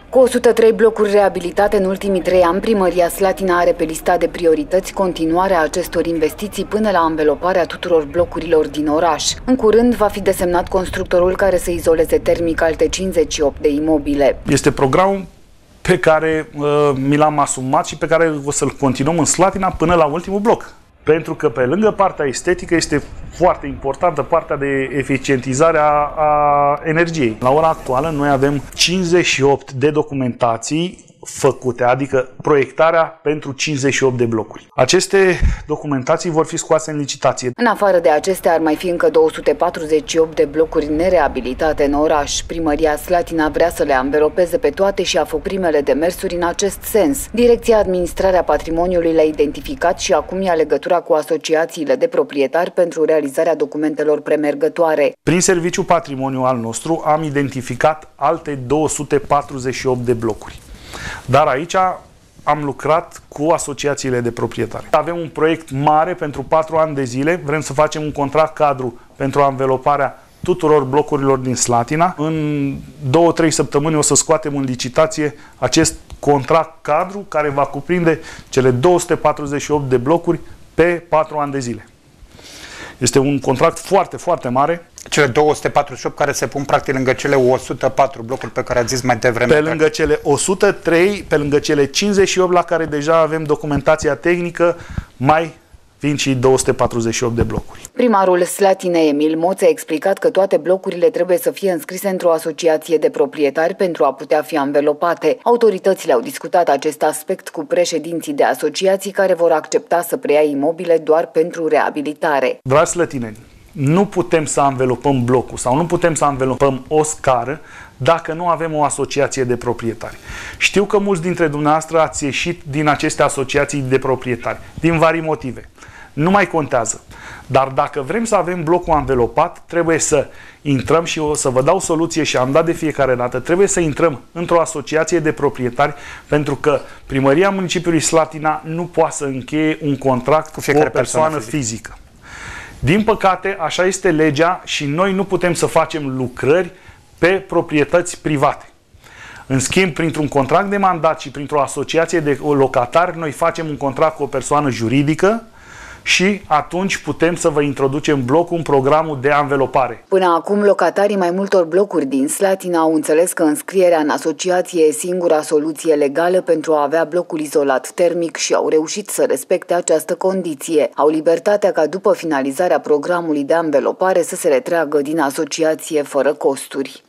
Cu 103 blocuri reabilitate în ultimii 3 ani, primăria Slatina are pe lista de priorități continuarea acestor investiții până la anveloparea tuturor blocurilor din oraș. În curând va fi desemnat constructorul care să izoleze termic alte 58 de imobile. Este programul pe care mi l-am asumat și pe care o să-l continuăm în Slatina până la ultimul bloc. Pentru că pe lângă partea estetică este foarte importantă partea de eficientizare a energiei. La ora actuală noi avem 58 de documentații făcute, adică proiectarea pentru 58 de blocuri. Aceste documentații vor fi scoase în licitație. În afară de acestea ar mai fi încă 248 de blocuri nereabilitate în oraș. Primăria Slatina vrea să le anvelopeze pe toate și a făcut primele demersuri în acest sens. Direcția Administrarea Patrimoniului le-a identificat și acum ia legătura cu asociațiile de proprietari pentru realizarea documentelor premergătoare. Prin serviciul patrimoniu al nostru am identificat alte 248 de blocuri. Dar aici am lucrat cu asociațiile de proprietari. Avem un proiect mare pentru 4 ani de zile. Vrem să facem un contract cadru pentru anveloparea tuturor blocurilor din Slatina. În 2-3 săptămâni o să scoatem în licitație acest contract cadru care va cuprinde cele 248 de blocuri pe 4 ani de zile. Este un contract foarte, foarte mare. Cele 248 care se pun practic lângă cele 104 blocuri pe care ați zis mai devreme. Pe lângă cele 103, pe lângă cele 58 la care deja avem documentația tehnică, mai fiind și 248 de blocuri. Primarul Slatinei, Emil Moț, a explicat că toate blocurile trebuie să fie înscrise într-o asociație de proprietari pentru a putea fi anvelopate. Autoritățile au discutat acest aspect cu președinții de asociații care vor accepta să preia imobile doar pentru reabilitare. Dragi slătineni, nu putem să anvelopăm blocul sau nu putem să anvelopăm o scară dacă nu avem o asociație de proprietari. Știu că mulți dintre dumneavoastră ați ieșit din aceste asociații de proprietari, din vari motive. Nu mai contează. Dar dacă vrem să avem blocul anvelopat, trebuie să intrăm și o să vă dau soluție și am dat de fiecare dată. Trebuie să intrăm într-o asociație de proprietari pentru că Primăria Municipiului Slatina nu poate să încheie un contract cu o persoană fizică. Din păcate, așa este legea și noi nu putem să facem lucrări pe proprietăți private. În schimb, printr-un contract de mandat și printr-o asociație de locatari, noi facem un contract cu o persoană juridică și atunci putem să vă introducem blocul în programul de anvelopare. Până acum, locatarii mai multor blocuri din Slatina au înțeles că înscrierea în asociație e singura soluție legală pentru a avea blocul izolat termic și au reușit să respecte această condiție. Au libertatea ca după finalizarea programului de anvelopare să se retragă din asociație fără costuri.